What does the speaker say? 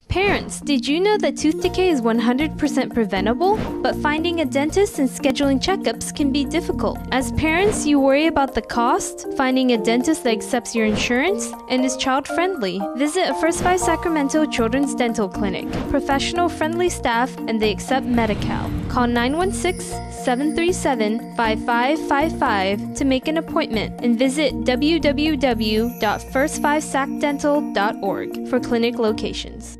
Parents, did you know that tooth decay is 100% preventable? But finding a dentist and scheduling checkups can be difficult. As parents, you worry about the cost, finding a dentist that accepts your insurance, and is child-friendly. Visit a First5 Sacramento Children's Dental Clinic. Professional-friendly staff, and they accept Medi-Cal. Call 916-737-5555 to make an appointment and visit www.first5sacdental.org for clinic locations.